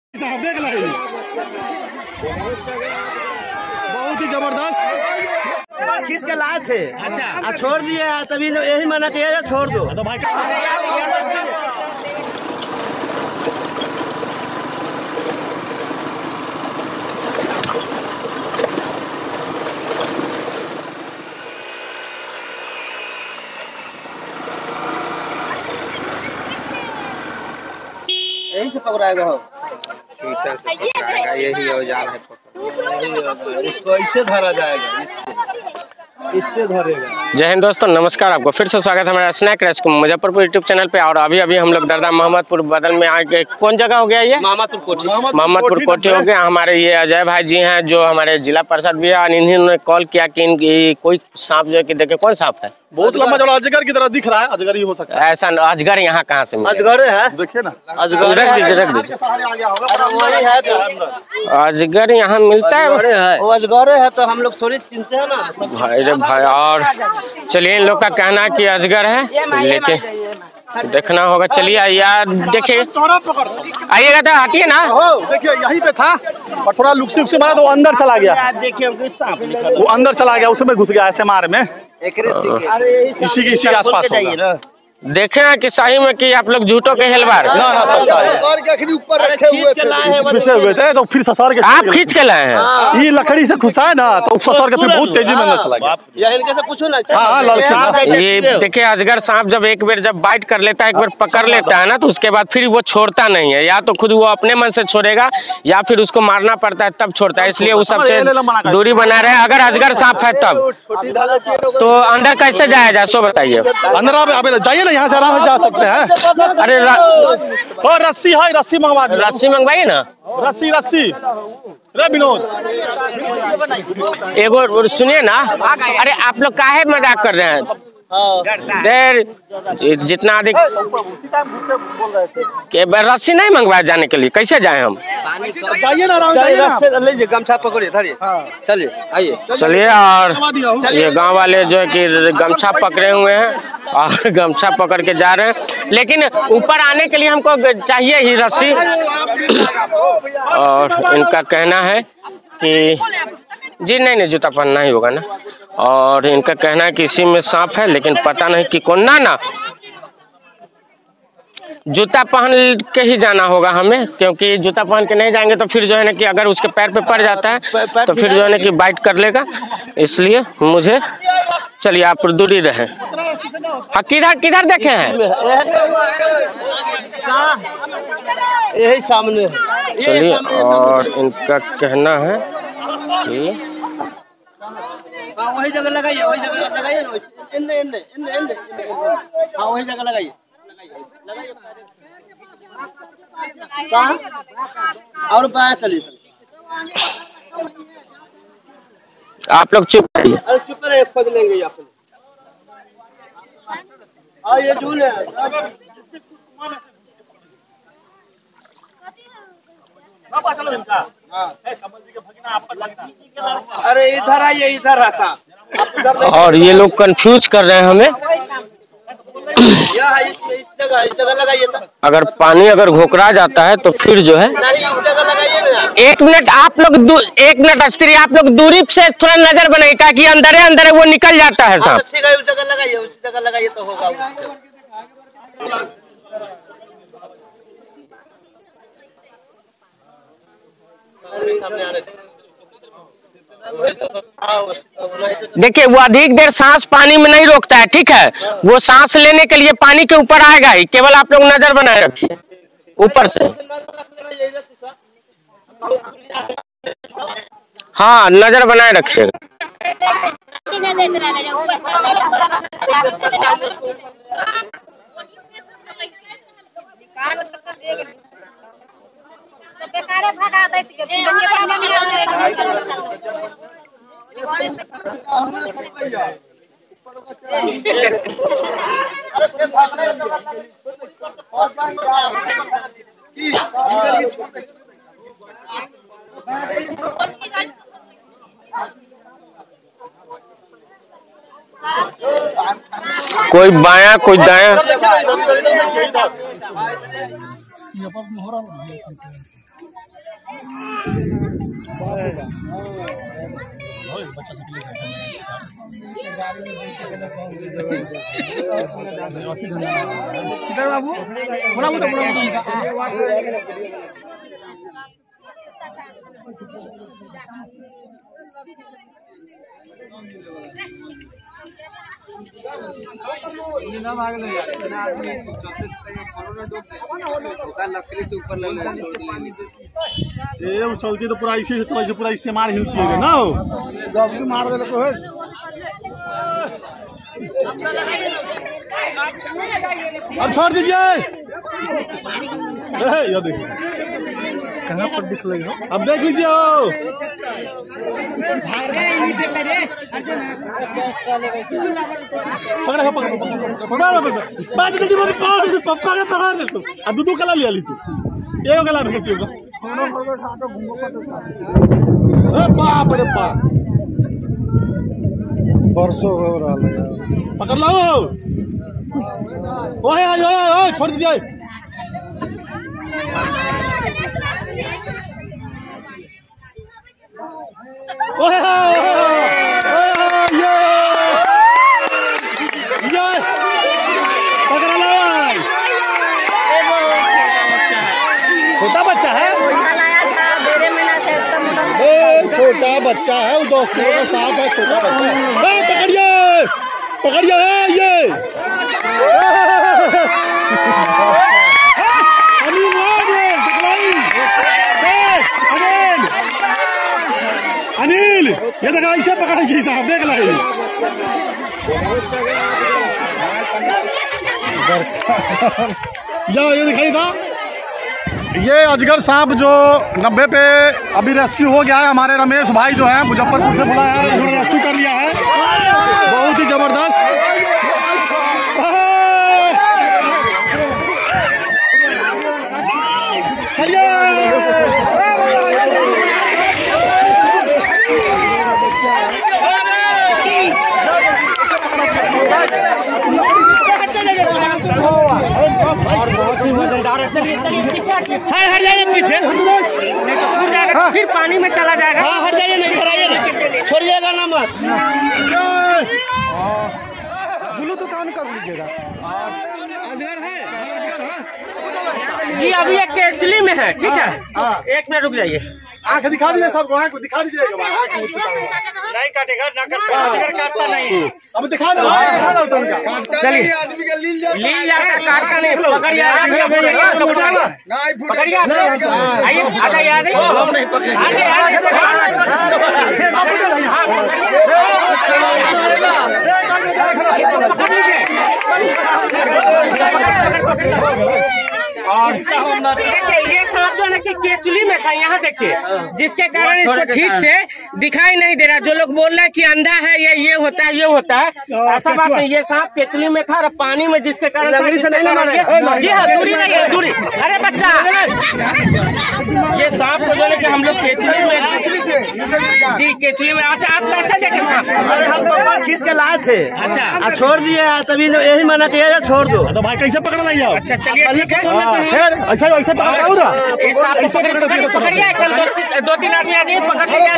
साहब देख ली बहुत ही जबरदस्त खींच के लाए थे। अच्छा छोड़ दिए तभी यही मना किया छोड़ दो। तो भाई यही से पकड़ाएगा हो। यही औजार है। इसको इससे धरा जाएगा, इससे धरेगा। जय हिंद दोस्तों, नमस्कार। आपको फिर से स्वागत है हमारा snake rescue Muzaffarpur YouTube channel पे। और अभी हम लोग दरदा मोहम्मदपुर बदल में आके कौन जगह हो गया ये मोहम्मदपुर कोठी हो गया। हमारे ये अजय भाई जी हैं जो हमारे जिला परिषद भी है। और इन्होंने कॉल किया कि इनकी कोई सांप जो है कि देखे कौन सांप है, बहुत लंबा चौड़ा अजगर की तरह दिख रहा है। अजगर ही हो सकता है। ऐसा अजगर यहाँ कहाँ से मिलेगा? अजगर है, देखिए ना, अजगर रख दीजिए। अजगर यहाँ मिलता है, वो अजगर है तो हम लोग थोड़ी चिंता है ना भाई रे भाई। और चलिए, इन लोग का कहना है कि अजगर है, लेकिन देखना होगा। चलिए यार, देखिए आइएगा तो आती है ना। देखिए यहीं पे था और थोड़ा लुक्सी उक्सी मारा तो वो अंदर चला गया। वो अंदर चला गया, उसमें घुस गया ऐसे मार में। इसी के आसपास होगा। देखे हैं कि सही में कि आप लोग झूठों के हेलबार ना सच्चा है। ऊपर रखे हुए थे तो फिर ससुर के आप खींच के लाए हैं। ये लकड़ी से खुसा है ना, तो ससुर के फिर बहुत तेजी में अंदर चला गया। हाँ, ये देखिए, अजगर सांप जब एक बाइट कर लेता है, एक बार पकड़ लेता है ना, तो उसके बाद फिर वो छोड़ता नहीं है। या तो खुद वो अपने मन से छोड़ेगा या फिर उसको मारना पड़ता है तब छोड़ता है। इसलिए वो सबसे दूरी बना रहे। अगर अजगर सांप है तब तो अंदर कैसे जाया जाए, सो बताइए। अंदर जाइए, यहाँ से आराम से जा सकते हैं। अरे रस्सी है, रस्सी मंगवा, रस्सी मंगवाइए ना। रस्सी रे विनोद, एगो सुनिए ना। अरे आप लोग काहे मजाक कर रहे हैं? देर जितना अधिक के रस्सी नहीं मंगवाए जाने के लिए, कैसे जाए हम? जाइए ना, गमछा पकड़िए, चलिए आइए। चलिए, और ये गांव वाले जो है कि गमछा पकड़े हुए हैं और गमछा पकड़ के जा रहे हैं। लेकिन ऊपर आने के लिए हमको चाहिए ही रस्सी। और इनका कहना है कि जी नहीं, जूता पहनना ही होगा ना। और इनका कहना है कि इसी में सांप है, लेकिन पता नहीं कि कौन। ना जूता पहन के ही जाना होगा हमें, क्योंकि जूता पहन के नहीं जाएंगे तो फिर जो है ना कि अगर उसके पैर पे पड़ जाता है तो फिर जो है ना कि बाइट कर लेगा। इसलिए मुझे, चलिए आप दूरी रहे। हाँ, किधर देखे हैं? यही सामने। चलिए, और इनका कहना है कि वही जगह लगाइए, वही जगह लगाइए ना। हाँ, वही जगह लगाइए। और बाहर चलिए। आप लोग चुप रहिए। अरे चुप रहिए, खोज लेंगे आप। ये झूल है। अरे इधर आइए, इधर रखा। और ये लोग कंफ्यूज कर रहे हैं हमें। इस जगह लगाइए। अगर पानी घोकरा जाता है तो फिर जो है, एक मिनट आप लोग 1 मिनट अस्त्री, आप लोग दूरी से थोड़ा नजर बनाइए, ताकि अंदर वो निकल जाता है सांप। ठीक है, उस जगह लगाइए तो होगा। देखिए, वो अधिक देर सांस पानी में नहीं रोकता है, ठीक है। वो सांस लेने के लिए पानी के ऊपर आएगा ही। केवल आप लोग नजर बनाए रखिए ऊपर से। हाँ, नजर बनाए रखिएगा। कोई बायां कोई दायां। बाबू लकड़ी से ऊपर ये उछलती तो पूरा इसी से चला, पूरा इससे मार हिलती है ना, मार दे को है। अब छोड़ दीजिए। ये देखो कहाँ पर दिख रही हो, अब देख लीजिए। अब दो कला लिया ली तू, ये कला रखे बाप रे बाप, परसों हो रहा है। पकड़ लो, ओए ओए छोड़ दीजिए। ओए ये पकड़ लो। छोटा बच्चा है, छोटा बच्चा है, वो 10 किलो का सांप है, छोटा बच्चा है। पकड़िए पकड़िए ये अनिल, ये देखा इसे पकड़ा चाहिए साहब, देख ला। ये दिखाई था, ये अजगर सांप जो 90 पे अभी रेस्क्यू हो गया है। हमारे रमेश भाई जो है मुजफ्फरपुर से बुलाया है, उन्होंने रेस्क्यू कर लिया है, बहुत ही जबरदस्त। और बहुत ही मजेदार है। चलिए हट जाइए पीछे, नहीं तो छूट जाएगा, फिर पानी में चला जाएगा। हाँ हट जाइए, नहीं कराइए ना, छोड़िएगा ना मत। बोलो तो काम कर लीजिएगा। अजगर है जी, अभी ये केचली में है, ठीक है। 1 मिनट रुक जाइए, आँख दिखा दीजिए, सबको आँख दिखा दीजिएगा। नहीं काटेगा, ना काटता नहीं। अब दिखा दो, चलिए लील जाकर काटता नहीं, पकड़िए पकड़िए, आइए आ जाइए, आ और ये सांप जो है ना कि केचुली में था, यहाँ देखिए, जिसके कारण इसको ठीक से दिखाई नहीं दे रहा। जो लोग बोल रहे हैं कि अंधा है, ये होता है, ये होता है, ऐसा बात नहीं। ये सांप केचुली में था और पानी में, जिसके कारण जी हाँ, दूरी नहीं है, दूरी। अरे बच्चा, ये सांप को जो है कि हम लोग केचुली में, जी केचुली में। अच्छा, आप कैसे देखे सांप? हम तो खींच के लाए थे, अच्छा छोड़ दिए, तभी यही मना किया छोड़ दो। तो भाई कैसे पकड़ लाइए? अच्छा चलिए ठीक है। अच्छा ऐसे पकड़िए, 2-3 आदमी आ जाइए, पकड़ लीजिए।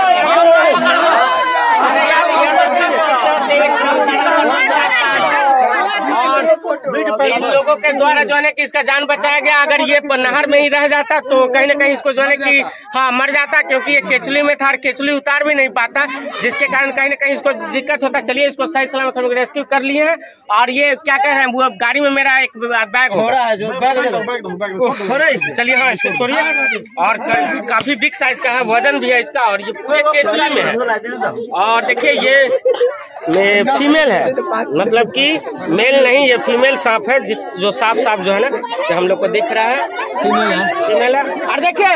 इन लोगों के द्वारा जो है कि इसका जान बचाया गया। अगर ये नहर में ही रह जाता तो कहीं न कहीं इसको जो है कि हाँ मर जाता, क्योंकि ये केचुली में था, केचुली उतार भी नहीं पाता, जिसके कारण कहीं न कहीं इसको दिक्कत होता। चलिए इसको सही सलामत हम लोग रेस्क्यू कर लिए हैं। और ये क्या कह रहे हैं, वो गाड़ी में मेरा एक बैग हो रहा है, जो चलिए हाँ इसको छोड़िए। और काफी बिग साइज का है, वजन भी है इसका, और ये पूरे केचुली में है। और देखिए ये फीमेल है, मतलब कि मेल नहीं, ये फीमेल सांप है, जो साफ जो है ना, तो हम लोग को दिख रहा है फीमेल है। और देखिए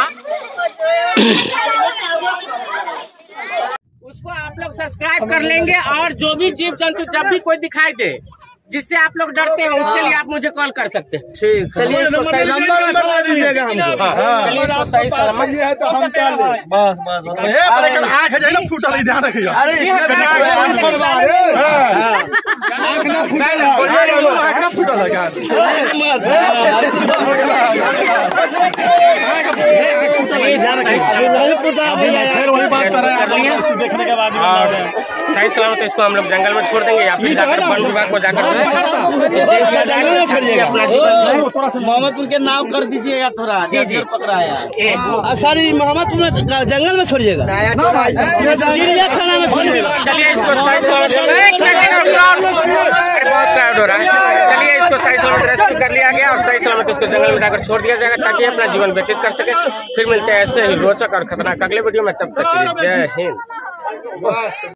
उसको आप लोग सब्सक्राइब कर लेंगे, और जो भी जीव जंतु जब भी कोई दिखाई दे जिससे आप लोग डरते हैं, उसके लिए आप मुझे कॉल कर सकते हैं। ठीक, चलिए नंबर दीजिएगा हमको। चलिए इसको सही सलामत है तो हम क्या ले, बस आँख है ना फूटा नहीं, ध्यान रखिएगा। अरे आँख फूटा लगा फिर वही बात कर रहे हैं इसको देखने के बाद और सही सलामत इसको हम लोग जंगल में छोड़ देंगे या फिर जाकर वन विभाग को जाकर अपना जीवन मोहम्मदपुर के नाम कर दीजिएगा थोड़ा। जी जी पकड़ा है सॉरी, मोहम्मदपुर में जंगल में छोड़िएगा, चिड़ियाखाना में छोड़िएगा। चलिए इसको सही सलामत बहुत क्राउड हो रहा है। चलिए इसको सही सलामत रेस्क्यू कर लिया गया और सही सलामत इसको जंगल में जाकर छोड़ दिया जाएगा ताकि अपना जीवन व्यतीत कर सके। फिर मिलते हैं ऐसे ही रोचक और खतरनाक अगले वीडियो में, तब तक के लिए जय हिंद।